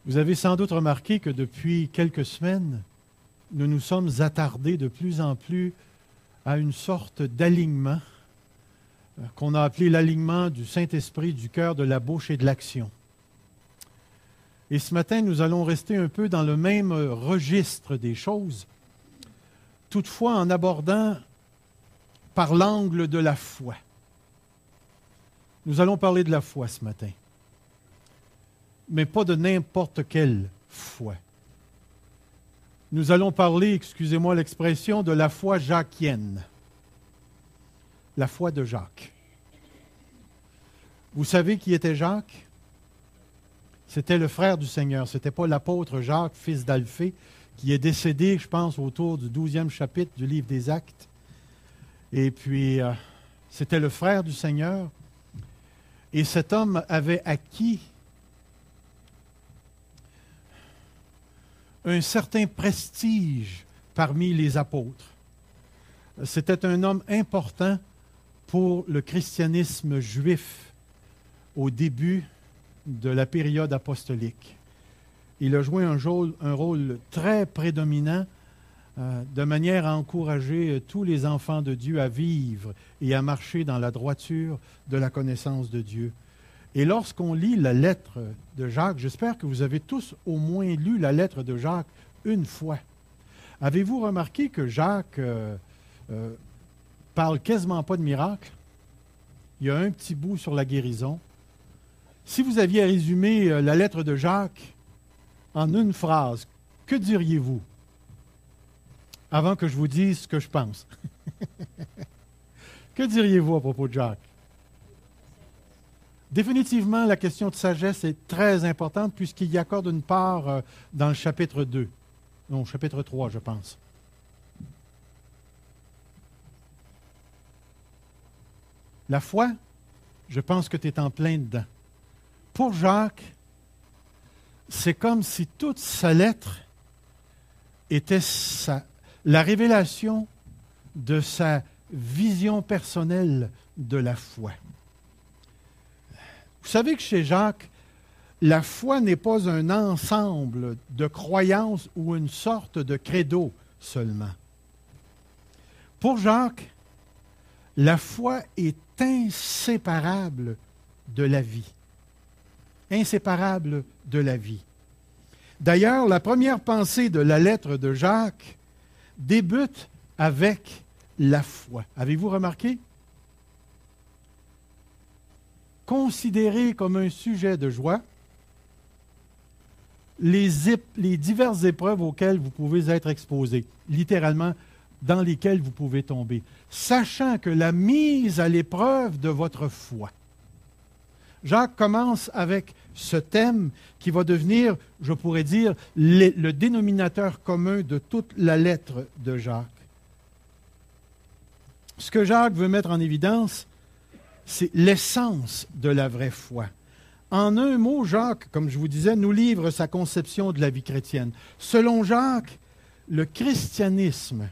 Vous avez sans doute remarqué que depuis quelques semaines, nous nous sommes attardés de plus en plus à une sorte d'alignement qu'on a appelé l'alignement du Saint-Esprit, du cœur, de la bouche et de l'action. Et ce matin, nous allons rester un peu dans le même registre des choses, toutefois en abordant par l'angle de la foi. Nous allons parler de la foi ce matin, mais pas de n'importe quelle foi. Nous allons parler, excusez-moi l'expression, de la foi jacquienne, la foi de Jacques. Vous savez qui était Jacques? C'était le frère du Seigneur. Ce n'était pas l'apôtre Jacques, fils d'Alphée, qui est décédé, je pense, autour du 12e chapitre du livre des Actes. Et puis, c'était le frère du Seigneur. Et cet homme avait acquis un certain prestige parmi les apôtres. C'était un homme important pour le christianisme juif au début de la période apostolique. Il a joué un rôle très prédominant de manière à encourager tous les enfants de Dieu à vivre et à marcher dans la droiture de la connaissance de Dieu. Et lorsqu'on lit la lettre de Jacques, j'espère que vous avez tous au moins lu la lettre de Jacques une fois. Avez-vous remarqué que Jacques parle quasiment pas de miracles? Il y a un petit bout sur la guérison. Si vous aviez à résumer la lettre de Jacques en une phrase, que diriez-vous? Avant que je vous dise ce que je pense. Que diriez-vous à propos de Jacques? Définitivement, la question de sagesse est très importante puisqu'il y accorde une part dans le chapitre 2. Non, chapitre 3, je pense. La foi, je pense que tu es en plein dedans. Pour Jacques, c'est comme si toute sa lettre était la révélation de sa vision personnelle de la foi. Vous savez que chez Jacques, la foi n'est pas un ensemble de croyances ou une sorte de credo seulement. Pour Jacques, la foi est inséparable de la vie. Inséparable de la vie. D'ailleurs, la première pensée de la lettre de Jacques débute avec la foi. Avez-vous remarqué? Considérez comme un sujet de joie les diverses épreuves auxquelles vous pouvez être exposés, littéralement dans lesquelles vous pouvez tomber, sachant que la mise à l'épreuve de votre foi. Jacques commence avec ce thème qui va devenir, je pourrais dire, le dénominateur commun de toute la lettre de Jacques. Ce que Jacques veut mettre en évidence, c'est l'essence de la vraie foi. En un mot, Jacques, comme je vous disais, nous livre sa conception de la vie chrétienne. Selon Jacques, le christianisme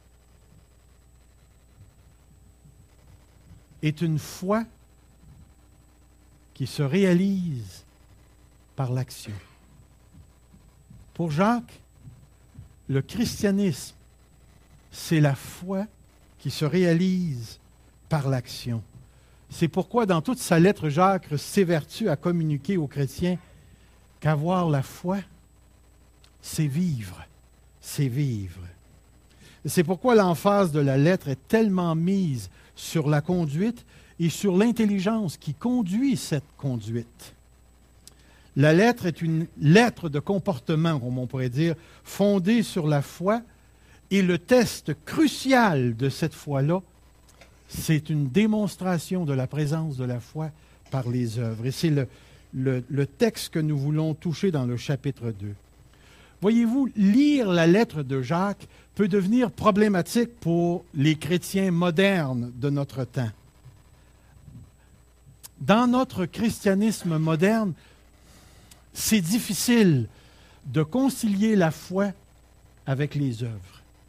est une foi qui se réalise par l'action. Pour Jacques, le christianisme, c'est la foi qui se réalise par l'action. C'est pourquoi, dans toute sa lettre, Jacques s'évertue à communiquer aux chrétiens qu'avoir la foi, c'est vivre. C'est vivre. C'est pourquoi l'emphase de la lettre est tellement mise sur la conduite et sur l'intelligence qui conduit cette conduite. La lettre est une lettre de comportement, comme on pourrait dire, fondée sur la foi, et le test crucial de cette foi-là, c'est une démonstration de la présence de la foi par les œuvres. Et c'est le texte que nous voulons toucher dans le chapitre 2. Voyez-vous, lire la lettre de Jacques peut devenir problématique pour les chrétiens modernes de notre temps. Dans notre christianisme moderne, c'est difficile de concilier la foi avec les œuvres.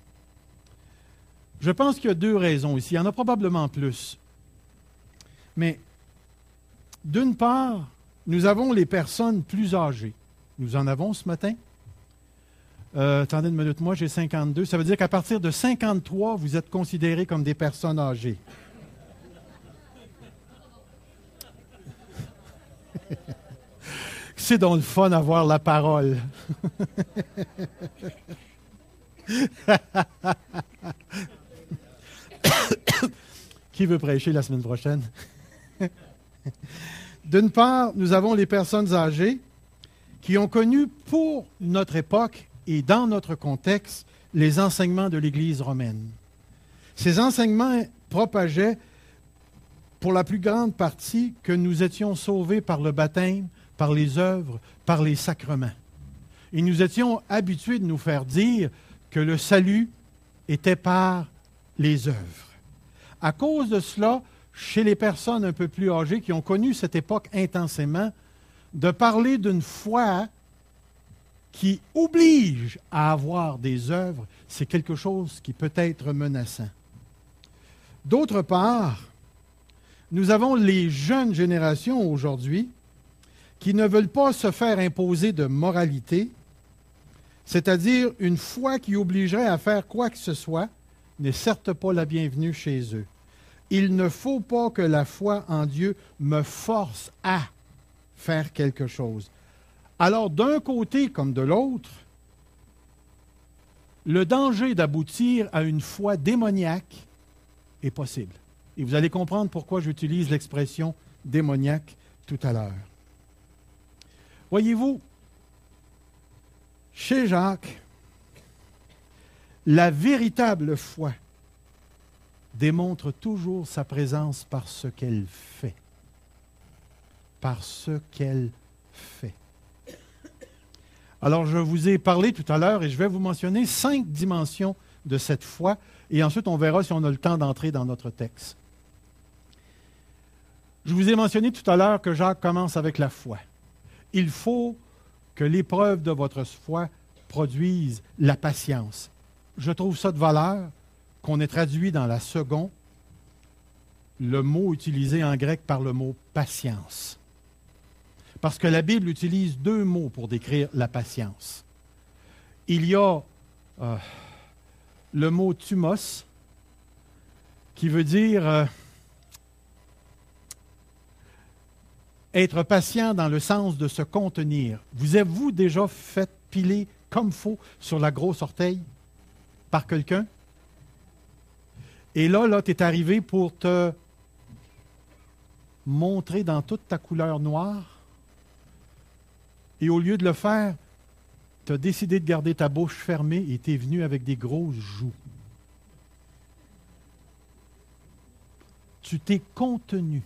Je pense qu'il y a deux raisons ici. Il y en a probablement plus. Mais, d'une part, nous avons les personnes plus âgées. Nous en avons ce matin. Attendez une minute, moi j'ai 52. Ça veut dire qu'à partir de 53, vous êtes considérés comme des personnes âgées. C'est donc le fun d'avoir la parole. Qui veut prêcher la semaine prochaine? D'une part, nous avons les personnes âgées qui ont connu pour notre époque et dans notre contexte les enseignements de l'Église romaine. Ces enseignements propageaient pour la plus grande partie que nous étions sauvés par le baptême, par les œuvres, par les sacrements. Et nous étions habitués de nous faire dire que le salut était par les œuvres. À cause de cela, chez les personnes un peu plus âgées qui ont connu cette époque intensément, de parler d'une foi qui oblige à avoir des œuvres, c'est quelque chose qui peut être menaçant. D'autre part, nous avons les jeunes générations aujourd'hui qui ne veulent pas se faire imposer de moralité, c'est-à-dire une foi qui obligerait à faire quoi que ce soit, n'est certes pas la bienvenue chez eux. Il ne faut pas que la foi en Dieu me force à faire quelque chose. Alors, d'un côté comme de l'autre, le danger d'aboutir à une foi démoniaque est possible. Et vous allez comprendre pourquoi j'utilise l'expression démoniaque tout à l'heure. Voyez-vous, chez Jacques, la véritable foi démontre toujours sa présence par ce qu'elle fait. Par ce qu'elle fait. Alors, je vous ai parlé tout à l'heure et je vais vous mentionner 5 dimensions de cette foi et ensuite on verra si on a le temps d'entrer dans notre texte. Je vous ai mentionné tout à l'heure que Jacques commence avec la foi. Il faut que l'épreuve de votre foi produise la patience. Je trouve ça de valeur qu'on ait traduit dans la seconde le mot utilisé en grec par le mot patience. Parce que la Bible utilise 2 mots pour décrire la patience. Il y a le mot thumos, qui veut dire être patient dans le sens de se contenir. Vous avez-vous déjà fait piler comme faut sur la grosse orteil par quelqu'un? Et là, tu es arrivé pour te montrer dans toute ta couleur noire. Et au lieu de le faire, tu as décidé de garder ta bouche fermée et tu es venu avec des grosses joues. Tu t'es contenu.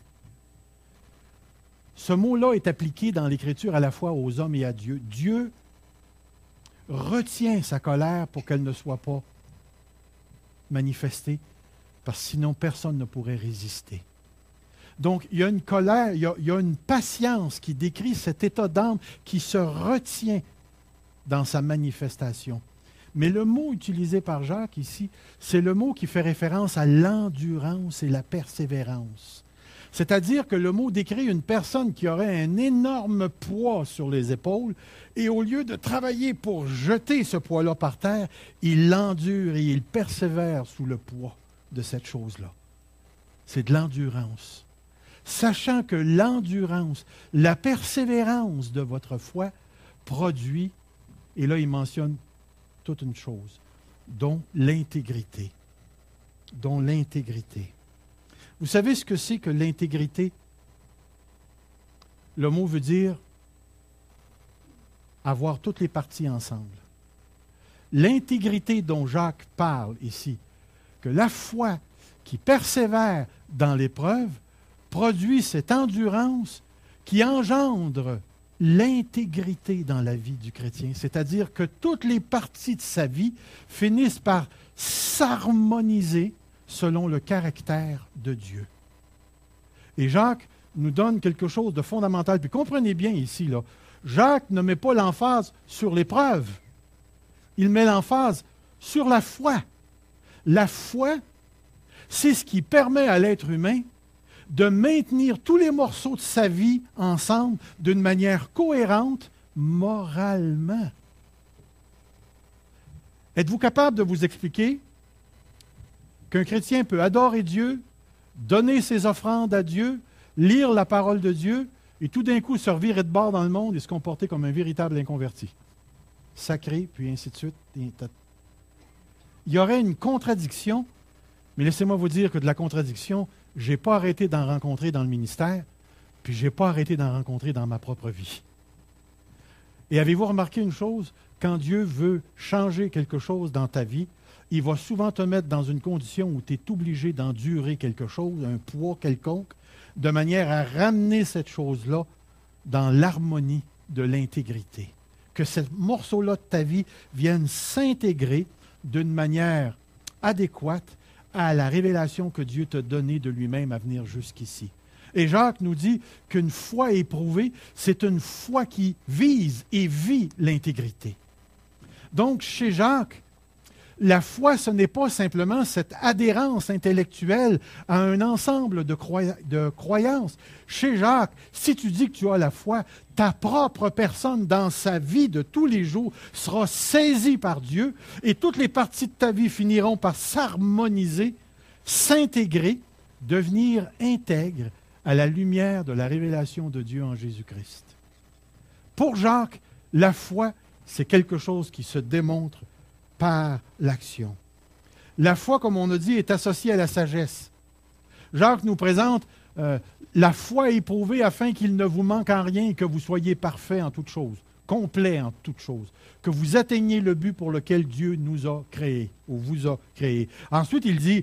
Ce mot-là est appliqué dans l'Écriture à la fois aux hommes et à Dieu. Dieu retient sa colère pour qu'elle ne soit pas manifestée, parce que sinon personne ne pourrait résister. Donc, il y a une colère, il y a une patience qui décrit cet état d'âme qui se retient dans sa manifestation. Mais le mot utilisé par Jacques ici, c'est le mot qui fait référence à l'endurance et la persévérance. C'est-à-dire que le mot décrit une personne qui aurait un énorme poids sur les épaules et au lieu de travailler pour jeter ce poids-là par terre, il l'endure et il persévère sous le poids de cette chose-là. C'est de l'endurance. Sachant que l'endurance, la persévérance de votre foi produit, et là il mentionne toute une chose, dont l'intégrité. Dont l'intégrité. Vous savez ce que c'est que l'intégrité? Le mot veut dire avoir toutes les parties ensemble. L'intégrité dont Jacques parle ici, que la foi qui persévère dans l'épreuve produit cette endurance qui engendre l'intégrité dans la vie du chrétien. C'est-à-dire que toutes les parties de sa vie finissent par s'harmoniser selon le caractère de Dieu. Et Jacques nous donne quelque chose de fondamental. Puis comprenez bien ici, là, Jacques ne met pas l'emphase sur l'épreuve. Il met l'emphase sur la foi. La foi, c'est ce qui permet à l'être humain de maintenir tous les morceaux de sa vie ensemble d'une manière cohérente moralement. Êtes-vous capable de vous expliquer qu'un chrétien peut adorer Dieu, donner ses offrandes à Dieu, lire la parole de Dieu, et tout d'un coup se revirer de bord dans le monde et se comporter comme un véritable inconverti? Sacré, puis ainsi de suite. Il y aurait une contradiction, mais laissez-moi vous dire que de la contradiction, je n'ai pas arrêté d'en rencontrer dans le ministère, puis je n'ai pas arrêté d'en rencontrer dans ma propre vie. Et avez-vous remarqué une chose? Quand Dieu veut changer quelque chose dans ta vie, il va souvent te mettre dans une condition où tu es obligé d'endurer quelque chose, un poids quelconque, de manière à ramener cette chose-là dans l'harmonie de l'intégrité. Que ce morceau-là de ta vie vienne s'intégrer d'une manière adéquate à la révélation que Dieu t'a donnée de lui-même à venir jusqu'ici. Et Jacques nous dit qu'une foi éprouvée, c'est une foi qui vise et vit l'intégrité. Donc, chez Jacques, la foi, ce n'est pas simplement cette adhérence intellectuelle à un ensemble de croyances. Chez Jacques, si tu dis que tu as la foi, ta propre personne dans sa vie de tous les jours sera saisie par Dieu et toutes les parties de ta vie finiront par s'harmoniser, s'intégrer, devenir intègres à la lumière de la révélation de Dieu en Jésus-Christ. Pour Jacques, la foi, c'est quelque chose qui se démontre par l'action. La foi, comme on a dit, est associée à la sagesse. Jacques nous présente la foi éprouvée afin qu'il ne vous manque en rien et que vous soyez parfaits en toutes choses, complets en toutes choses, que vous atteigniez le but pour lequel Dieu nous a créés ou vous a créés. Ensuite, il dit,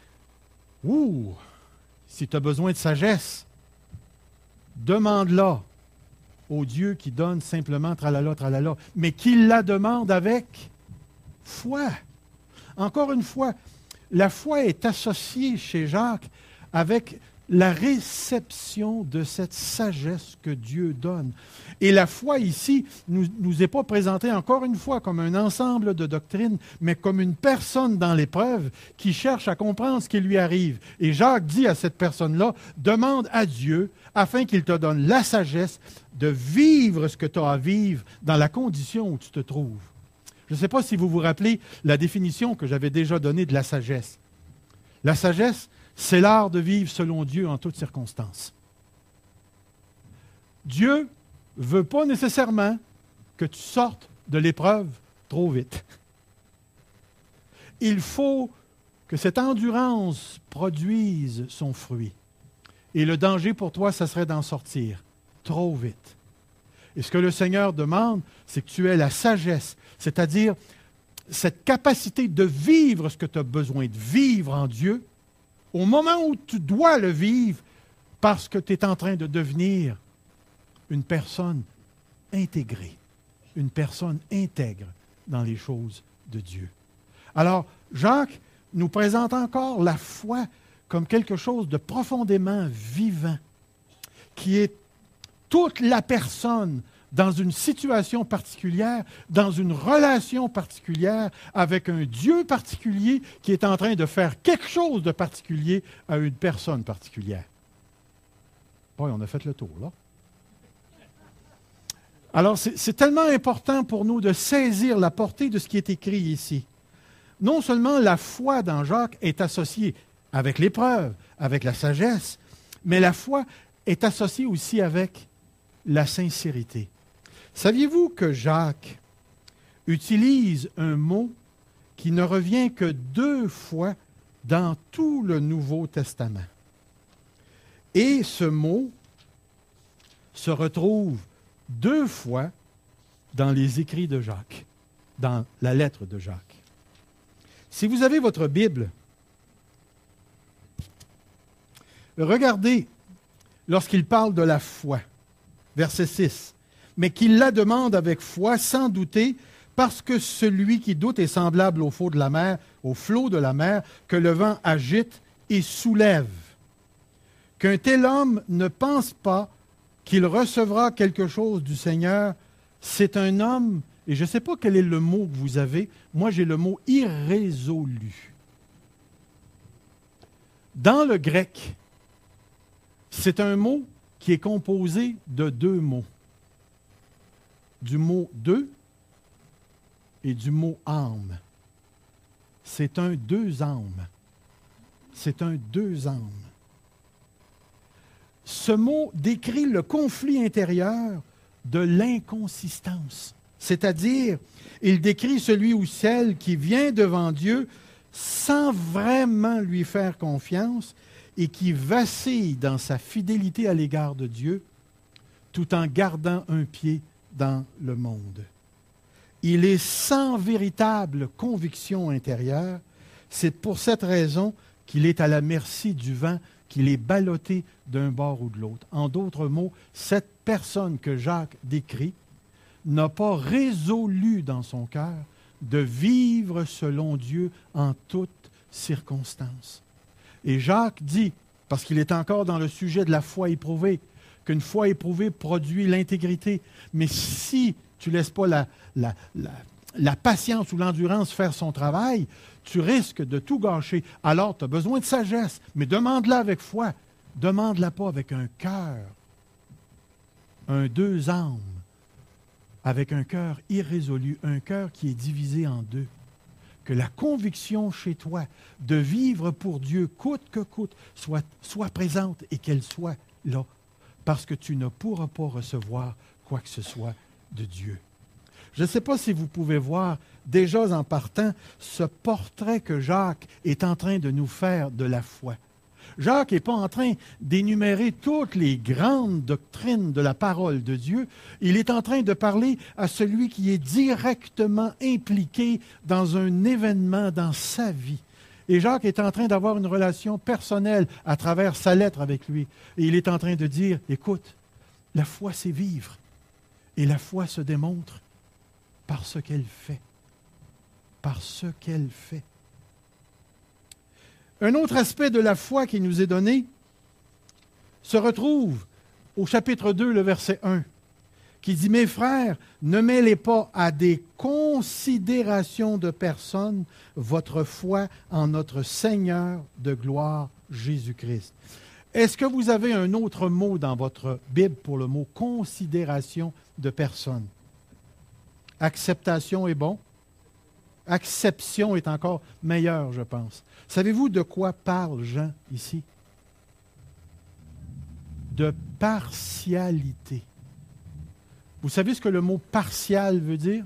si tu as besoin de sagesse, demande-la au Dieu qui donne simplement tralala, tralala, mais qu'il la demande avec foi. Encore une fois, la foi est associée chez Jacques avec la réception de cette sagesse que Dieu donne. Et la foi ici nous est pas présentée encore une fois comme un ensemble de doctrines, mais comme une personne dans l'épreuve qui cherche à comprendre ce qui lui arrive. Et Jacques dit à cette personne-là, demande à Dieu afin qu'il te donne la sagesse de vivre ce que tu as à vivre dans la condition où tu te trouves. Je ne sais pas si vous vous rappelez la définition que j'avais déjà donnée de la sagesse. La sagesse, c'est l'art de vivre selon Dieu en toutes circonstances. Dieu ne veut pas nécessairement que tu sortes de l'épreuve trop vite. Il faut que cette endurance produise son fruit. Et le danger pour toi, ça serait d'en sortir trop vite. Et ce que le Seigneur demande, c'est que tu aies la sagesse, c'est-à-dire cette capacité de vivre ce que tu as besoin de vivre en Dieu, au moment où tu dois le vivre, parce que tu es en train de devenir une personne intégrée, une personne intègre dans les choses de Dieu. Alors, Jacques nous présente encore la foi comme quelque chose de profondément vivant, qui est toute la personne dans une situation particulière, dans une relation particulière, avec un Dieu particulier qui est en train de faire quelque chose de particulier à une personne particulière. Bon, on a fait le tour, là. Alors, c'est tellement important pour nous de saisir la portée de ce qui est écrit ici. Non seulement la foi dans Jacques est associée avec l'épreuve, avec la sagesse, mais la foi est associée aussi avec la sincérité. Saviez-vous que Jacques utilise un mot qui ne revient que 2 fois dans tout le Nouveau Testament? Et ce mot se retrouve 2 fois dans les écrits de Jacques, dans la lettre de Jacques. Si vous avez votre Bible, regardez lorsqu'il parle de la foi, verset 6. Mais qu'il la demande avec foi, sans douter, parce que celui qui doute est semblable au flot de la mer, que le vent agite et soulève. Qu'un tel homme ne pense pas qu'il recevra quelque chose du Seigneur, c'est un homme, et je ne sais pas quel est le mot que vous avez, moi j'ai le mot irrésolu. Dans le grec, c'est un mot qui est composé de 2 mots. du mot « deux » et du mot « âme ». C'est un deux âmes. C'est un deux âmes. Ce mot décrit le conflit intérieur de l'inconsistance. C'est-à-dire, il décrit celui ou celle qui vient devant Dieu sans vraiment lui faire confiance et qui vacille dans sa fidélité à l'égard de Dieu tout en gardant un pied dans le monde. Il est sans véritable conviction intérieure. C'est pour cette raison qu'il est à la merci du vent, qu'il est ballotté d'un bord ou de l'autre. En d'autres mots, cette personne que Jacques décrit n'a pas résolu dans son cœur de vivre selon Dieu en toutes circonstances. Et Jacques dit, parce qu'il est encore dans le sujet de la foi éprouvée, qu'une foi éprouvée produit l'intégrité. Mais si tu ne laisses pas la patience ou l'endurance faire son travail, tu risques de tout gâcher. Alors, tu as besoin de sagesse, mais demande-la avec foi. Demande-la pas avec un cœur, un deux âmes, avec un cœur irrésolu, un cœur qui est divisé en deux. Que la conviction chez toi de vivre pour Dieu, coûte que coûte, soit présente et qu'elle soit là, parce que tu ne pourras pas recevoir quoi que ce soit de Dieu. Je ne sais pas si vous pouvez voir, déjà en partant, ce portrait que Jacques est en train de nous faire de la foi. Jacques n'est pas en train d'énumérer toutes les grandes doctrines de la parole de Dieu. Il est en train de parler à celui qui est directement impliqué dans un événement dans sa vie. Et Jacques est en train d'avoir une relation personnelle à travers sa lettre avec lui. Et il est en train de dire, écoute, la foi c'est vivre. Et la foi se démontre par ce qu'elle fait. Par ce qu'elle fait. Un autre aspect de la foi qui nous est donné se retrouve au chapitre 2, le verset 1, qui dit « Mes frères, ne mêlez pas à des considérations de personnes votre foi en notre Seigneur de gloire, Jésus-Christ. » Est-ce que vous avez un autre mot dans votre Bible pour le mot « considération de personnes » ? Acceptation est bon. Acception est encore meilleur, je pense. Savez-vous de quoi parle Jean ici? De partialité. Vous savez ce que le mot partial veut dire?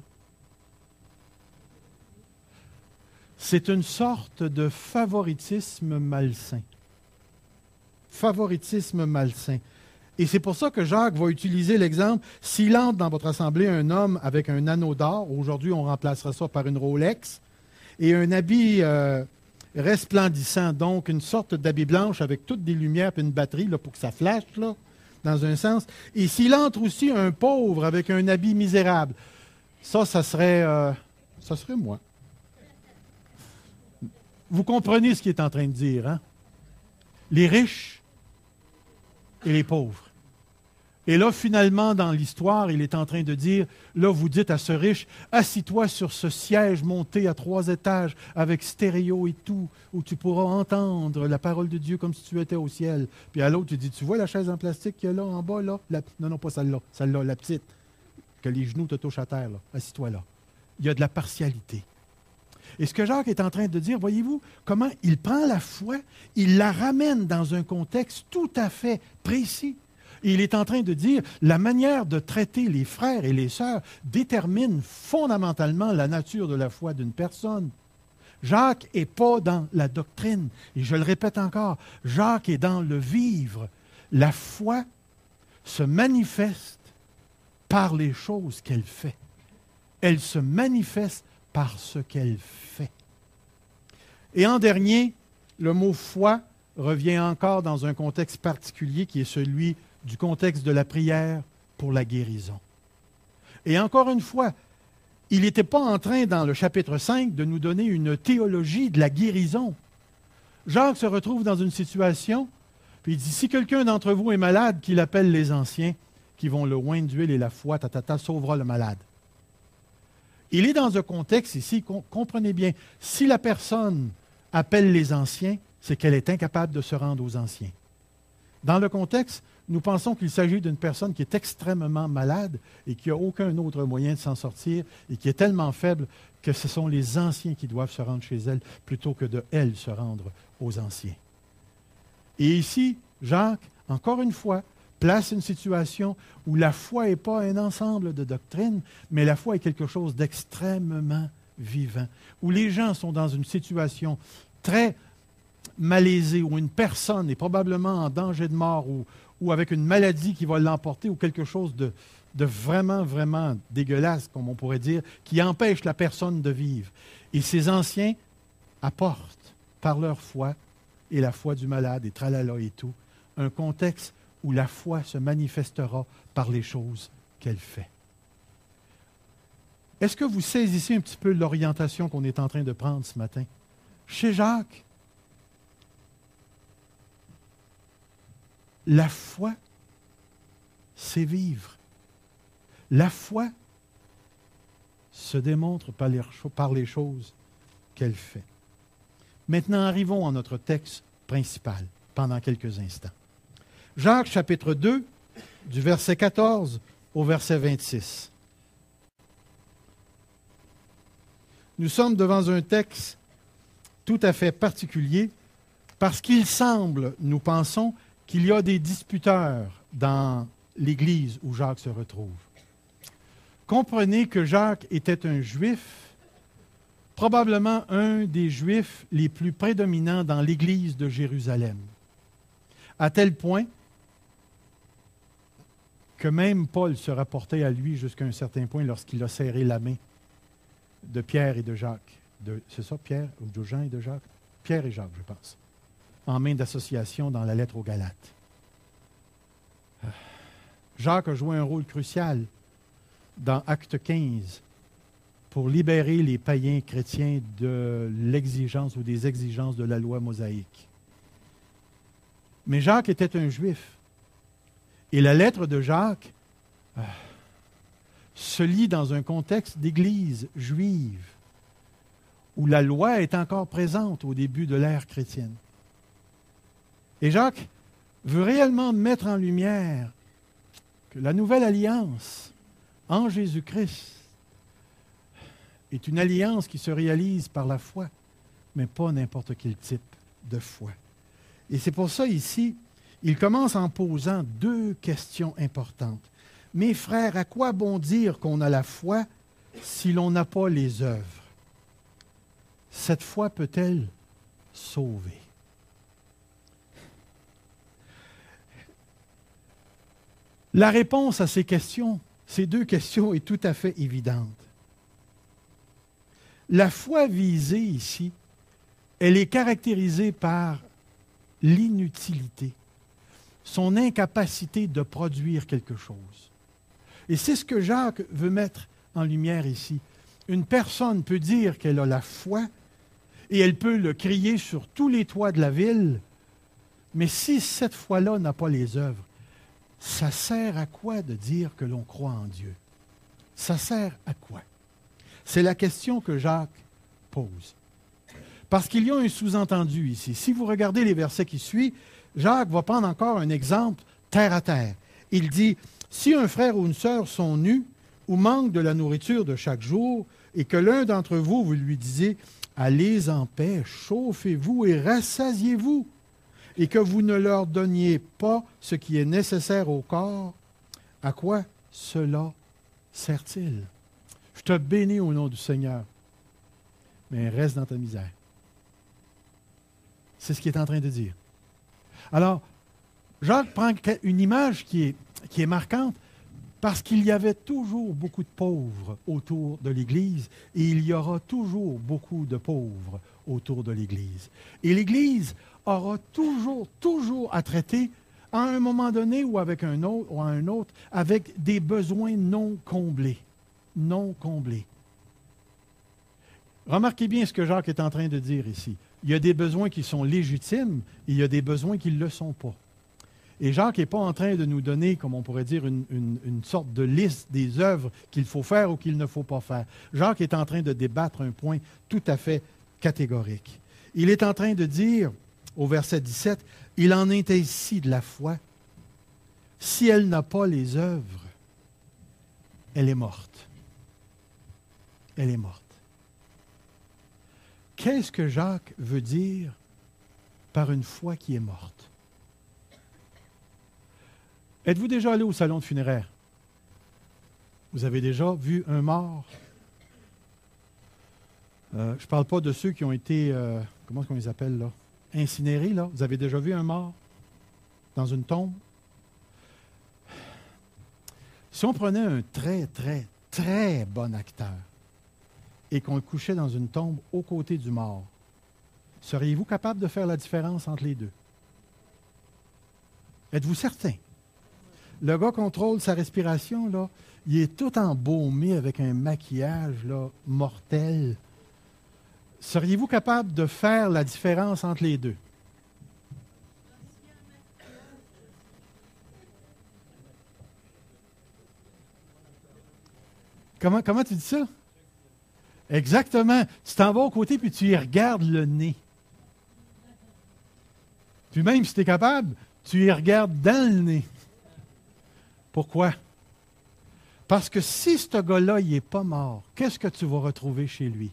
C'est une sorte de favoritisme malsain. Favoritisme malsain. Et c'est pour ça que Jacques va utiliser l'exemple, s'il entre dans votre assemblée un homme avec un anneau d'or, aujourd'hui on remplacera ça par une Rolex, et un habit resplendissant, donc une sorte d'habit blanche avec toutes des lumières et une batterie là, pour que ça flash, là, dans un sens. Et s'il entre aussi un pauvre avec un habit misérable, ça serait moi. Vous comprenez ce qu'il est en train de dire, hein? Les riches et les pauvres. Et là, finalement, dans l'histoire, il est en train de dire, là, vous dites à ce riche, assis-toi sur ce siège monté à 3 étages avec stéréo et tout, où tu pourras entendre la parole de Dieu comme si tu étais au ciel. Puis à l'autre, tu dis, tu vois la chaise en plastique qu'il y a là, en bas, là? Non, pas celle-là, la petite, que les genoux te touchent à terre, là. Assis-toi là. Il y a de la partialité. Et ce que Jacques est en train de dire, voyez-vous, comment il prend la foi, il la ramène dans un contexte tout à fait précis. Et il est en train de dire, la manière de traiter les frères et les sœurs détermine fondamentalement la nature de la foi d'une personne. Jacques n'est pas dans la doctrine. Et je le répète encore, Jacques est dans le vivre. La foi se manifeste par les choses qu'elle fait. Elle se manifeste par ce qu'elle fait. Et en dernier, le mot foi revient encore dans un contexte particulier qui est celui du contexte de la prière pour la guérison. Et encore une fois, il n'était pas en train, dans le chapitre 5, de nous donner une théologie de la guérison. Jacques se retrouve dans une situation, puis il dit, si quelqu'un d'entre vous est malade, qu'il appelle les anciens, qui vont le oindre d'huile et la foi, sauvera le malade. Il est dans un contexte ici, comprenez bien, si la personne appelle les anciens, c'est qu'elle est incapable de se rendre aux anciens. Dans le contexte, nous pensons qu'il s'agit d'une personne qui est extrêmement malade et qui n'a aucun autre moyen de s'en sortir et qui est tellement faible que ce sont les anciens qui doivent se rendre chez elle plutôt que de elle se rendre aux anciens. Et ici, Jacques, encore une fois, place une situation où la foi n'est pas un ensemble de doctrines, mais la foi est quelque chose d'extrêmement vivant, où les gens sont dans une situation très malaisée, où une personne est probablement en danger de mort ou avec une maladie qui va l'emporter ou quelque chose de vraiment, vraiment dégueulasse, comme on pourrait dire, qui empêche la personne de vivre. Et ces anciens apportent par leur foi et la foi du malade et tralala et tout, un contexte où la foi se manifestera par les choses qu'elle fait. Est-ce que vous saisissez un petit peu l'orientation qu'on est en train de prendre ce matin? Chez Jacques, la foi, c'est vivre. La foi se démontre par les choses qu'elle fait. Maintenant, arrivons à notre texte principal pendant quelques instants. Jacques, chapitre 2, du verset 14 au verset 26. Nous sommes devant un texte tout à fait particulier parce qu'il semble, nous pensons, qu'il y a des disputeurs dans l'Église où Jacques se retrouve. Comprenez que Jacques était un Juif, probablement un des Juifs les plus prédominants dans l'Église de Jérusalem, à tel point que même Paul se rapportait à lui jusqu'à un certain point lorsqu'il a serré la main de Pierre et de Jacques. C'est ça, Pierre, ou de Jean et de Jacques? Pierre et Jacques, je pense, en main d'association dans la lettre aux Galates. Jacques a joué un rôle crucial dans Acte 15 pour libérer les païens chrétiens de l'exigence ou des exigences de la loi mosaïque. Mais Jacques était un Juif. Et la lettre de Jacques se lit dans un contexte d'église juive où la loi est encore présente au début de l'ère chrétienne. Et Jacques veut réellement mettre en lumière que la nouvelle alliance en Jésus-Christ est une alliance qui se réalise par la foi, mais pas n'importe quel type de foi. Et c'est pour ça ici, il commence en posant deux questions importantes. Mes frères, à quoi bon dire qu'on a la foi si l'on n'a pas les œuvres? Cette foi peut-elle sauver? La réponse à ces questions, ces deux questions, est tout à fait évidente. La foi visée ici, elle est caractérisée par l'inutilité, son incapacité de produire quelque chose. Et c'est ce que Jacques veut mettre en lumière ici. Une personne peut dire qu'elle a la foi et elle peut le crier sur tous les toits de la ville, mais si cette foi-là n'a pas les œuvres, ça sert à quoi de dire que l'on croit en Dieu? Ça sert à quoi? C'est la question que Jacques pose. Parce qu'il y a un sous-entendu ici. Si vous regardez les versets qui suivent, Jacques va prendre encore un exemple terre à terre. Il dit, « Si un frère ou une sœur sont nus ou manquent de la nourriture de chaque jour, et que l'un d'entre vous, vous lui disiez, « Allez en paix, chauffez-vous et rassasiez-vous », et que vous ne leur donniez pas ce qui est nécessaire au corps, à quoi cela sert-il? Je te bénis au nom du Seigneur, mais reste dans ta misère. » C'est ce qu'il est en train de dire. Alors, Jacques prend une image qui est marquante parce qu'il y avait toujours beaucoup de pauvres autour de l'Église et il y aura toujours beaucoup de pauvres autour de l'Église. Et l'Église aura toujours à traiter à un moment donné ou avec un autre, ou à un autre, avec des besoins non comblés. Non comblés. Remarquez bien ce que Jacques est en train de dire ici. Il y a des besoins qui sont légitimes et il y a des besoins qui ne le sont pas. Et Jacques n'est pas en train de nous donner, comme on pourrait dire, une sorte de liste des œuvres qu'il faut faire ou qu'il ne faut pas faire. Jacques est en train de débattre un point tout à fait catégorique. Il est en train de dire, au verset 17, « Il en est ainsi de la foi. si elle n'a pas les œuvres, elle est morte. Elle est morte. Qu'est-ce que Jacques veut dire par une foi qui est morte? Êtes-vous déjà allé au salon de funéraire? Vous avez déjà vu un mort? Je ne parle pas de ceux qui ont été, comment est-ce qu'on les appelle là? Incinérés, là. Vous avez déjà vu un mort dans une tombe? Si on prenait un très, très, très bon acteur et qu'on le couchait dans une tombe aux côtés du mort, seriez-vous capable de faire la différence entre les deux? Êtes-vous certain? Le gars contrôle sa respiration, là. Il est tout embaumé avec un maquillage là, mortel. Seriez-vous capable de faire la différence entre les deux? Comment tu dis ça? Exactement. Tu t'en vas au côté puis tu y regardes le nez. Puis même si tu es capable, tu y regardes dans le nez. Pourquoi? Parce que si ce gars-là, il n'est pas mort, qu'est-ce que tu vas retrouver chez lui?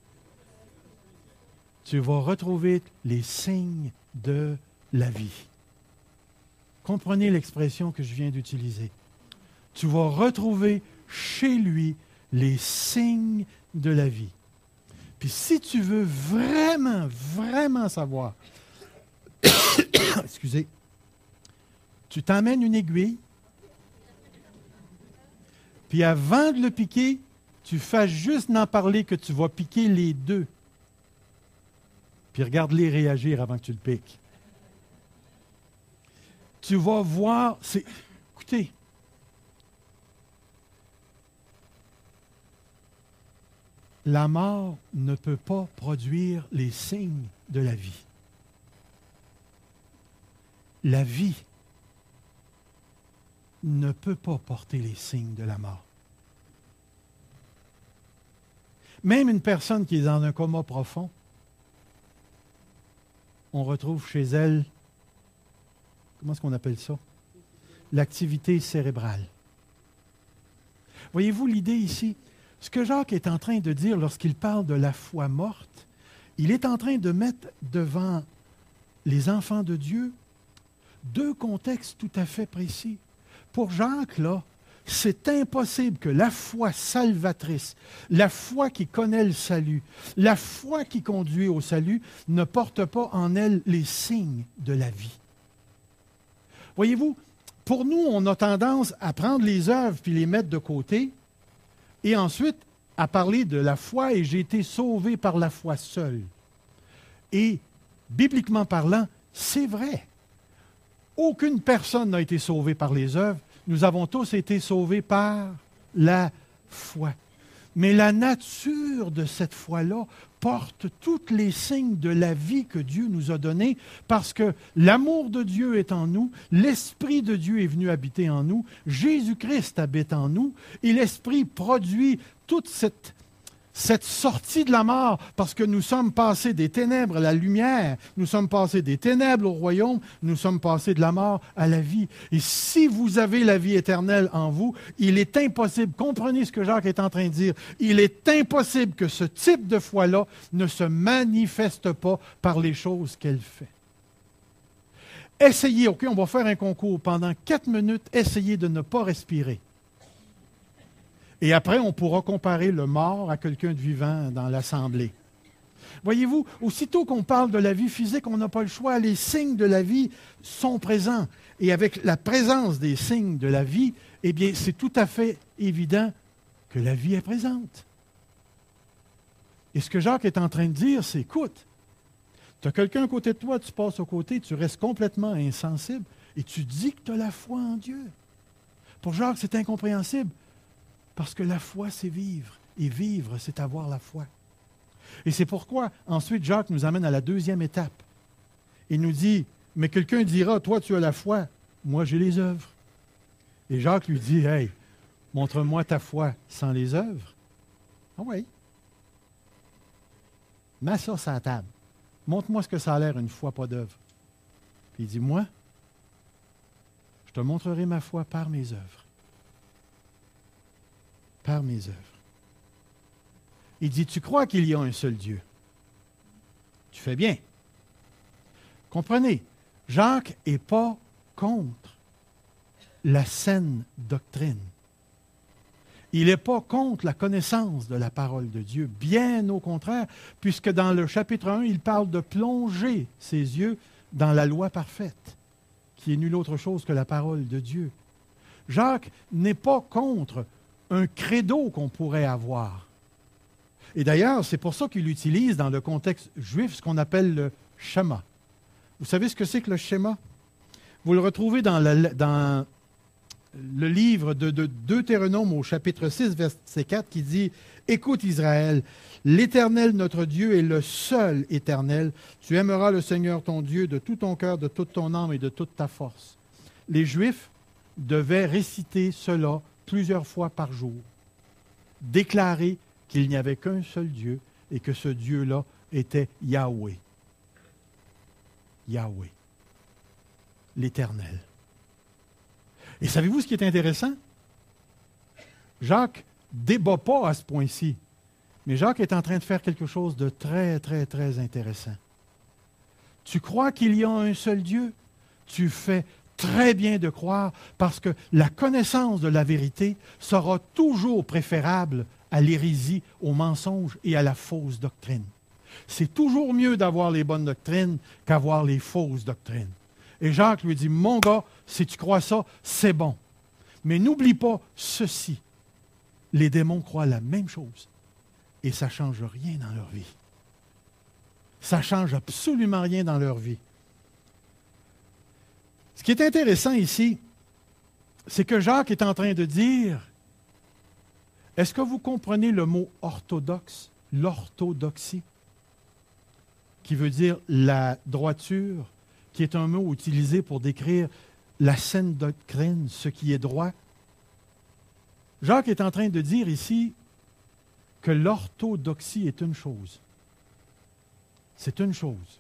Tu vas retrouver les signes de la vie. Comprenez l'expression que je viens d'utiliser. Tu vas retrouver chez lui les signes de la vie. Puis si tu veux vraiment, vraiment savoir, excusez, tu t'emmènes une aiguille, puis avant de le piquer, tu fais juste n'en parler que tu vas piquer les deux. Puis regarde-les réagir avant que tu le piques. Tu vas voir, écoutez, la mort ne peut pas produire les signes de la vie. La vie ne peut pas porter les signes de la mort. Même une personne qui est dans un coma profond, on retrouve chez elle, comment est-ce qu'on appelle ça? L'activité cérébrale. Voyez-vous l'idée ici? Ce que Jacques est en train de dire lorsqu'il parle de la foi morte, il est en train de mettre devant les enfants de Dieu deux contextes tout à fait précis. Pour Jacques, là, c'est impossible que la foi salvatrice, la foi qui connaît le salut, la foi qui conduit au salut, ne porte pas en elle les signes de la vie. Voyez-vous, pour nous, on a tendance à prendre les œuvres puis les mettre de côté et ensuite à parler de la foi et j'ai été sauvé par la foi seule. Et, bibliquement parlant, c'est vrai. Aucune personne n'a été sauvée par les œuvres. Nous avons tous été sauvés par la foi. Mais la nature de cette foi-là porte tous les signes de la vie que Dieu nous a donnés parce que l'amour de Dieu est en nous, l'Esprit de Dieu est venu habiter en nous, Jésus-Christ habite en nous et l'Esprit produit toute cette sortie de la mort, parce que nous sommes passés des ténèbres à la lumière, nous sommes passés des ténèbres au royaume, nous sommes passés de la mort à la vie. Et si vous avez la vie éternelle en vous, il est impossible, comprenez ce que Jacques est en train de dire, il est impossible que ce type de foi-là ne se manifeste pas par les choses qu'elle fait. Essayez, OK, on va faire un concours. Pendant 4 minutes, essayez de ne pas respirer. Et après, on pourra comparer le mort à quelqu'un de vivant dans l'assemblée. Voyez-vous, aussitôt qu'on parle de la vie physique, on n'a pas le choix. Les signes de la vie sont présents. Et avec la présence des signes de la vie, eh bien, c'est tout à fait évident que la vie est présente. Et ce que Jacques est en train de dire, c'est, écoute, tu as quelqu'un à côté de toi, tu passes au côté, tu restes complètement insensible et tu dis que tu as la foi en Dieu. Pour Jacques, c'est incompréhensible. Parce que la foi, c'est vivre. Et vivre, c'est avoir la foi. Et c'est pourquoi, ensuite, Jacques nous amène à la deuxième étape. Il nous dit, mais quelqu'un dira, toi, tu as la foi, moi, j'ai les œuvres. Et Jacques lui dit, hey, montre-moi ta foi sans les œuvres. Ah oui. Mets ça sur la table. Montre-moi ce que ça a l'air une foi pas d'œuvre. Puis il dit, moi, je te montrerai ma foi par mes œuvres. Par mes œuvres. Il dit, tu crois qu'il y a un seul Dieu. Tu fais bien. Comprenez, Jacques n'est pas contre la saine doctrine. Il n'est pas contre la connaissance de la parole de Dieu, bien au contraire, puisque dans le chapitre 1, il parle de plonger ses yeux dans la loi parfaite, qui est nulle autre chose que la parole de Dieu. Jacques n'est pas contre un credo qu'on pourrait avoir. Et d'ailleurs, c'est pour ça qu'il utilise dans le contexte juif ce qu'on appelle le schéma. Vous savez ce que c'est que le schéma? Vous le retrouvez dans le livre de Deutéronome au chapitre 6, verset 4, qui dit « Écoute Israël, l'Éternel notre Dieu est le seul Éternel. Tu aimeras le Seigneur ton Dieu de tout ton cœur, de toute ton âme et de toute ta force. » Les Juifs devaient réciter cela plusieurs fois par jour, déclarer qu'il n'y avait qu'un seul Dieu et que ce Dieu-là était Yahweh. Yahweh, l'Éternel. Et savez-vous ce qui est intéressant? Jacques ne débat pas à ce point-ci, mais Jacques est en train de faire quelque chose de très, très, très intéressant. Tu crois qu'il y a un seul Dieu? Tu fais très bien de croire, parce que la connaissance de la vérité sera toujours préférable à l'hérésie, au mensonge et à la fausse doctrine. C'est toujours mieux d'avoir les bonnes doctrines qu'avoir les fausses doctrines. Et Jacques lui dit, mon gars, si tu crois ça, c'est bon. Mais n'oublie pas ceci. Les démons croient la même chose. Et ça ne change rien dans leur vie. Ça ne change absolument rien dans leur vie. Ce qui est intéressant ici, c'est que Jacques est en train de dire, est-ce que vous comprenez le mot orthodoxe, l'orthodoxie, qui veut dire la droiture, qui est un mot utilisé pour décrire la saine doctrine, ce qui est droit? Jacques est en train de dire ici que l'orthodoxie est une chose. C'est une chose.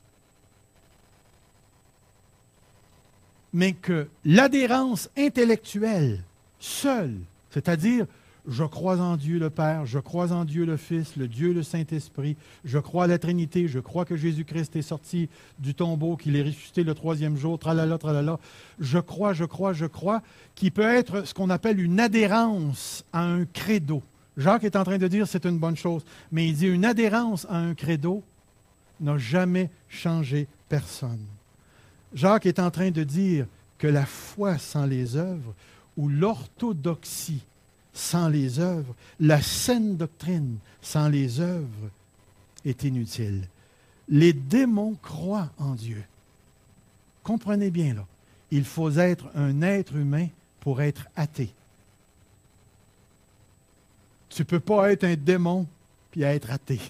Mais que l'adhérence intellectuelle seule, c'est-à-dire je crois en Dieu le Père, je crois en Dieu le Fils, le Dieu le Saint-Esprit, je crois à la Trinité, je crois que Jésus-Christ est sorti du tombeau, qu'il est ressuscité le troisième jour, tralala, tralala, je crois, qui peut être ce qu'on appelle une adhérence à un credo. Jacques est en train de dire c'est une bonne chose, mais il dit une adhérence à un credo n'a jamais changé personne. Jacques est en train de dire que la foi sans les œuvres, ou l'orthodoxie sans les œuvres, la saine doctrine sans les œuvres est inutile. Les démons croient en Dieu. Comprenez bien là, il faut être un être humain pour être athée. Tu ne peux pas être un démon puis être athée.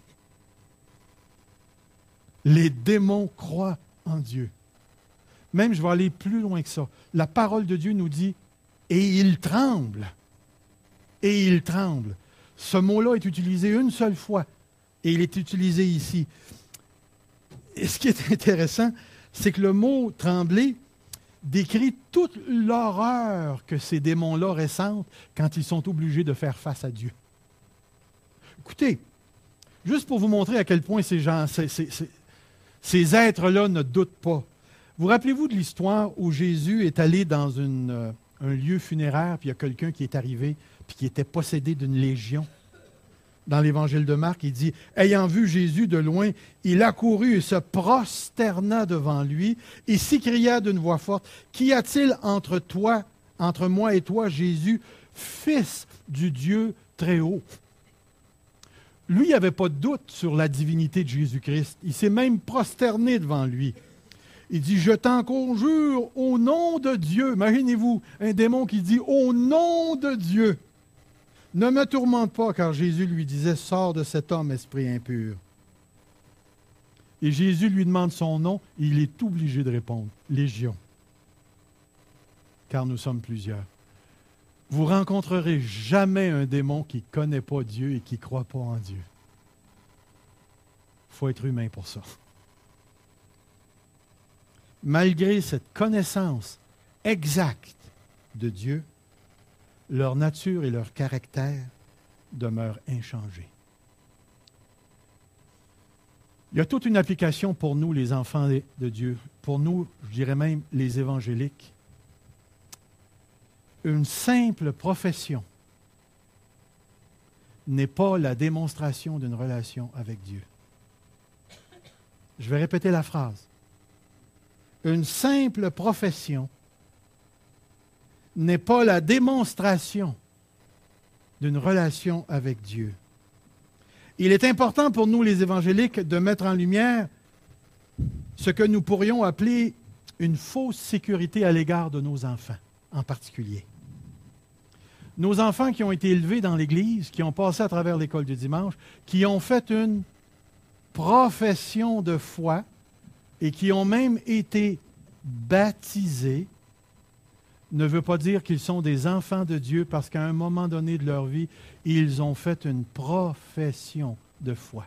Les démons croient en Dieu. Même, je vais aller plus loin que ça. La parole de Dieu nous dit « et il tremble ». Et il tremble. Ce mot-là est utilisé une seule fois et il est utilisé ici. Et ce qui est intéressant, c'est que le mot « trembler » décrit toute l'horreur que ces démons-là ressentent quand ils sont obligés de faire face à Dieu. Écoutez, juste pour vous montrer à quel point ces ces êtres-là ne doutent pas. Vous rappelez-vous de l'histoire où Jésus est allé dans un lieu funéraire, puis il y a quelqu'un qui est arrivé, puis qui était possédé d'une légion? Dans l'Évangile de Marc, il dit, « Ayant vu Jésus de loin, il accourut et se prosterna devant lui et s'écria d'une voix forte, « Qu'y a-t-il entre moi et toi, Jésus, Fils du Dieu très haut? » Lui, il n'avait pas de doute sur la divinité de Jésus-Christ. Il s'est même prosterné devant lui. Il dit, « Je t'en conjure au nom de Dieu. » Imaginez-vous, un démon qui dit, « Au nom de Dieu. » Ne me tourmente pas, car Jésus lui disait, « Sors de cet homme, esprit impur. » Et Jésus lui demande son nom, et il est obligé de répondre, « Légion. » Car nous sommes plusieurs. Vous ne rencontrerez jamais un démon qui ne connaît pas Dieu et qui ne croit pas en Dieu. Il faut être humain pour ça. Malgré cette connaissance exacte de Dieu, leur nature et leur caractère demeurent inchangés. Il y a toute une application pour nous, les enfants de Dieu, pour nous, je dirais même les évangéliques. Une simple profession n'est pas la démonstration d'une relation avec Dieu. Je vais répéter la phrase. Une simple profession n'est pas la démonstration d'une relation avec Dieu. Il est important pour nous, les évangéliques, de mettre en lumière ce que nous pourrions appeler une fausse sécurité à l'égard de nos enfants, en particulier. Nos enfants qui ont été élevés dans l'Église, qui ont passé à travers l'école du dimanche, qui ont fait une profession de foi et qui ont même été baptisés, ne veut pas dire qu'ils sont des enfants de Dieu parce qu'à un moment donné de leur vie, ils ont fait une profession de foi.